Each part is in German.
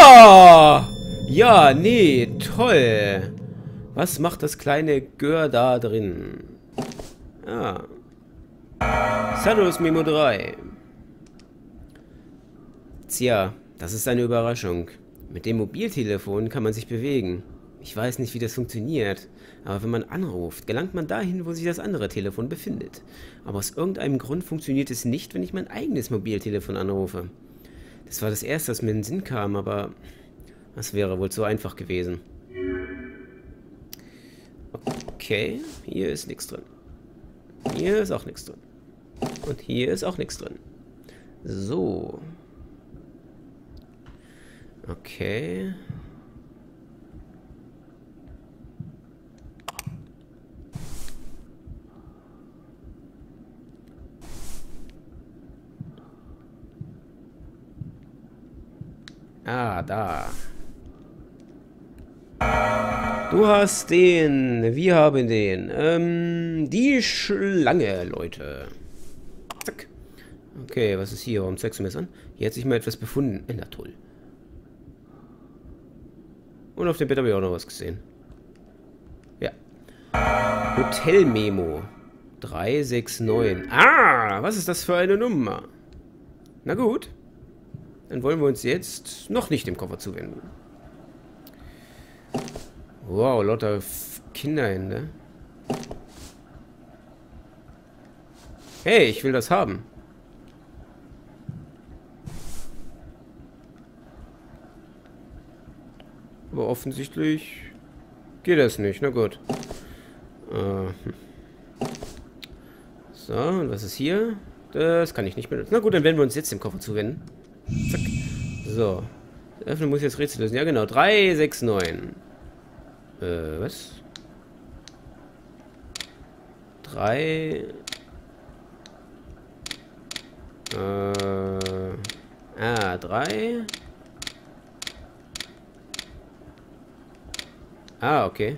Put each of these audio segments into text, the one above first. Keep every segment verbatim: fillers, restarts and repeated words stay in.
Oh! Ja, nee, toll. Was macht das kleine Gör da drin? Ah. Salos Memo drei. Tja, das ist eine Überraschung. Mit dem Mobiltelefon kann man sich bewegen. Ich weiß nicht, wie das funktioniert, aber wenn man anruft, gelangt man dahin, wo sich das andere Telefon befindet. Aber aus irgendeinem Grund funktioniert es nicht, wenn ich mein eigenes Mobiltelefon anrufe. Das war das Erste, was mir in den Sinn kam, aber das wäre wohl zu einfach gewesen. Okay, hier ist nichts drin. Hier ist auch nichts drin. Und hier ist auch nichts drin. So. Okay. Ah, da. Du hast den. Wir haben den. Ähm, die Schlange, Leute. Zack. Okay, was ist hier? Warum zeigst du mir das an? Hier hat sich mal etwas befunden. Na toll. Und auf dem Bett habe ich auch noch was gesehen. Ja. Hotel-Memo. drei sechs neun. Ah, was ist das für eine Nummer? Na gut. Dann wollen wir uns jetzt noch nicht dem Koffer zuwenden. Wow, lauter Kinderhände. Hey, ich will das haben. Aber offensichtlich geht das nicht. Na gut. Äh. So, und was ist hier? Das kann ich nicht benutzen. Na gut, dann werden wir uns jetzt dem Koffer zuwenden. Zack. So. Öffnen muss ich jetzt Rätsel lösen. Ja, genau. drei sechs neun. Äh, was? drei. Äh. Ah, drei. Ah, okay.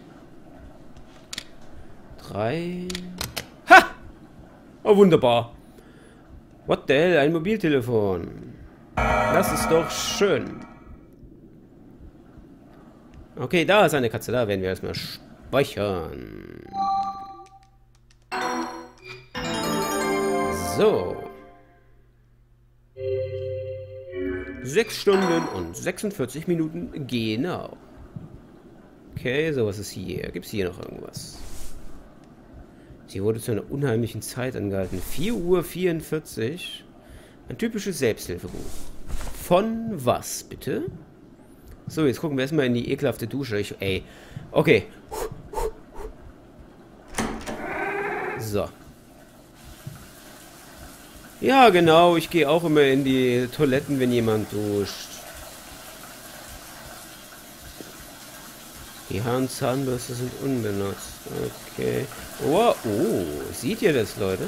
drei. Ha! Oh, wunderbar. What the hell? Ein Mobiltelefon. Das ist doch schön. Okay, da ist eine Katze. Da werden wir erstmal speichern. So. Sechs Stunden und sechsundvierzig Minuten. Genau. Okay, so, was ist hier? Gibt es hier noch irgendwas? Sie wurde zu einer unheimlichen Zeit angehalten. vier Uhr vierundvierzig. Ein typisches Selbsthilfebuch. Von was, bitte? So, jetzt gucken wir erstmal in die ekelhafte Dusche. Ich, ey. Okay. So. Ja, genau. Ich gehe auch immer in die Toiletten, wenn jemand duscht. Die Haar- und Zahnbürste sind unbenutzt. Okay. Oh, oh. Seht ihr das, Leute?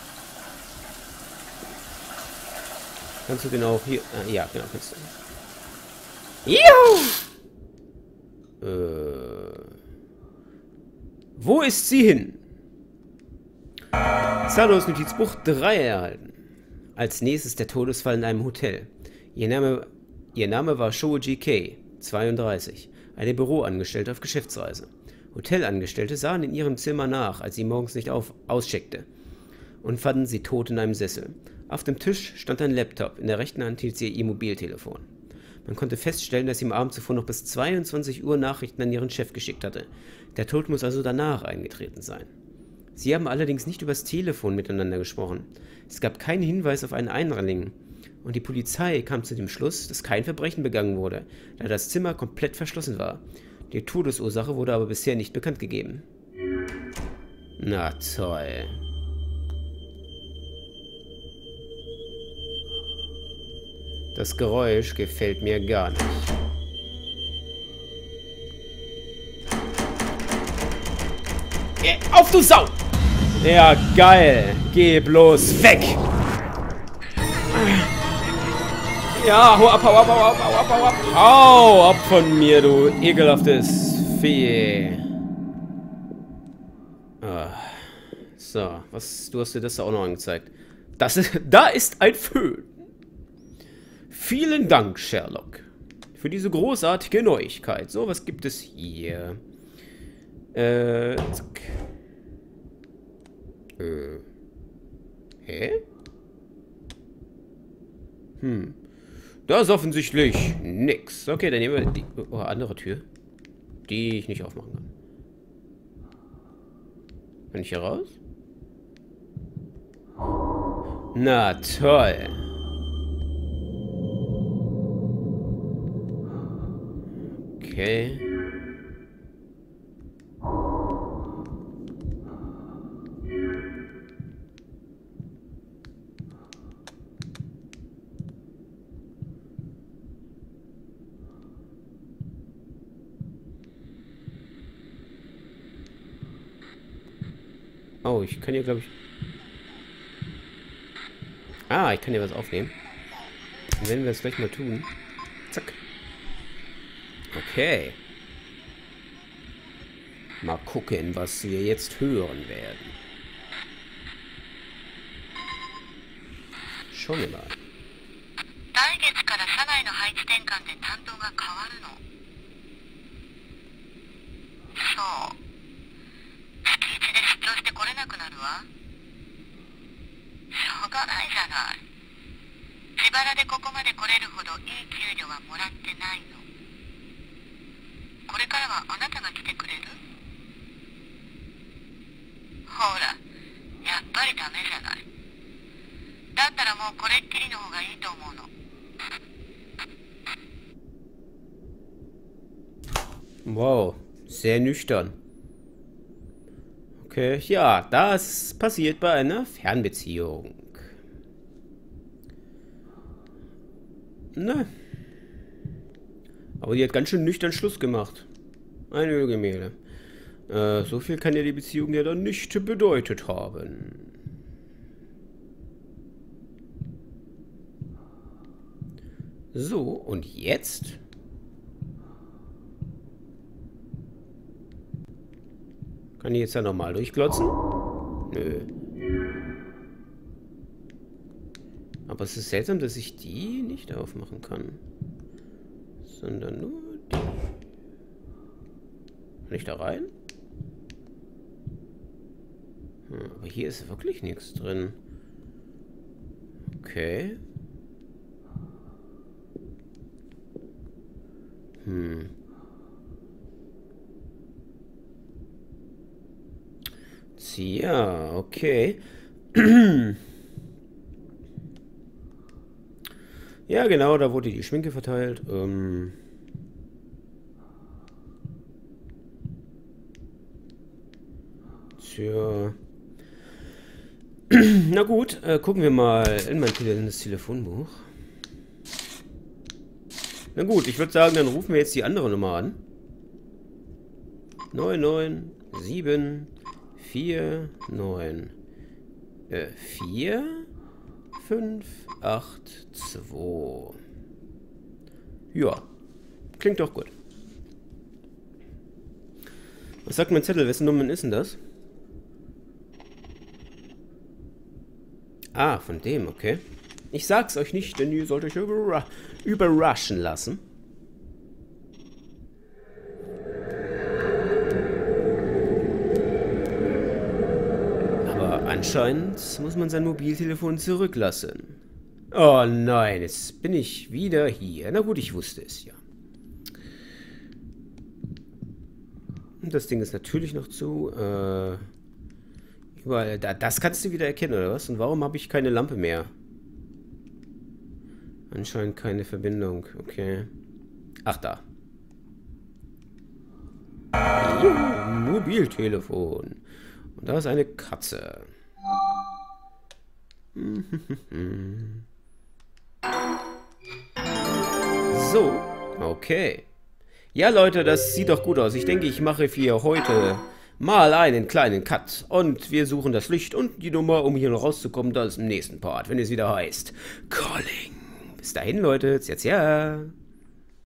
Kannst du den auch hier... Ah, ja, genau, kannst du. Juhu! Äh... Wo ist sie hin? Zahllos Notizbuch drei erhalten. Als nächstes der Todesfall in einem Hotel. Ihr Name, ihr Name war Shoji Kei, zweiunddreißig. Eine Büroangestellte auf Geschäftsreise. Hotelangestellte sahen in ihrem Zimmer nach, als sie morgens nicht auf auscheckte, und fanden sie tot in einem Sessel. Auf dem Tisch stand ein Laptop, in der rechten Hand hielt sie ihr Mobiltelefon. Man konnte feststellen, dass sie am Abend zuvor noch bis zweiundzwanzig Uhr Nachrichten an ihren Chef geschickt hatte. Der Tod muss also danach eingetreten sein. Sie haben allerdings nicht übers Telefon miteinander gesprochen. Es gab keinen Hinweis auf einen Einrahling. Und die Polizei kam zu dem Schluss, dass kein Verbrechen begangen wurde, da das Zimmer komplett verschlossen war. Die Todesursache wurde aber bisher nicht bekannt gegeben. Na toll. Das Geräusch gefällt mir gar nicht. Geh auf, du Sau! Ja, geil. Geh bloß weg! Ja, hau ab, hau ab, hau ab, hau ab, hau ab. Hau ab von mir, du ekelhaftes Vieh. Ah. So, was, du hast dir das auch noch angezeigt. Das ist, da ist ein Föhn. Vielen Dank, Sherlock, für für diese großartige Neuigkeit. So, was gibt es hier? Äh, zack. Äh. Hä? Hm. Da ist offensichtlich nix. Okay, dann nehmen wir die oh, andere Tür, die ich nicht aufmachen kann. Kann ich hier raus? Na toll. Okay. Oh, ich kann hier, glaube ich... Ah, ich kann hier was aufnehmen. Dann werden wir das gleich mal tun. Zack. Okay. Mal gucken, was wir jetzt hören werden. Schauen wir mal. Wow, sehr nüchtern. Okay, ja, das passiert bei einer Fernbeziehung. Ne. Aber die hat ganz schön nüchtern Schluss gemacht. Ein Ölgemälde. Äh, so viel kann ja die Beziehung ja dann nicht bedeutet haben. So, und jetzt? Kann ich jetzt da nochmal durchglotzen? Nö. Aber es ist seltsam, dass ich die nicht aufmachen kann. Sondern nur die. Kann ich da rein? Hm, aber hier ist wirklich nichts drin. Okay. Hm. Tja, okay. Ja, genau, da wurde die Schminke verteilt. Ähm Tja. Na gut, äh, gucken wir mal in mein Tele in das Telefonbuch. Na gut, ich würde sagen, dann rufen wir jetzt die andere Nummer an. neun neun sieben vier neun vier fünf acht zwei. Ja, klingt doch gut. Was sagt mein Zettel? Wessen Nummern ist denn das? Ah, von dem, okay. Ich sag's euch nicht, denn ihr sollt euch überra überraschen lassen. Anscheinend muss man sein Mobiltelefon zurücklassen. Oh nein, jetzt bin ich wieder hier. Na gut, ich wusste es ja. Und das Ding ist natürlich noch zu. Äh, überall, da, das kannst du wieder erkennen, oder was? Und warum habe ich keine Lampe mehr? Anscheinend keine Verbindung. Okay. Ach, da. Juhu, Mobiltelefon. Und da ist eine Katze. So, okay. Ja, Leute, das sieht doch gut aus. Ich denke, ich mache für heute mal einen kleinen Cut. Und wir suchen das Licht und die Nummer, um hier noch rauszukommen. Das ist im nächsten Part, wenn es wieder heißt Calling. Bis dahin, Leute. Jetzt, ja.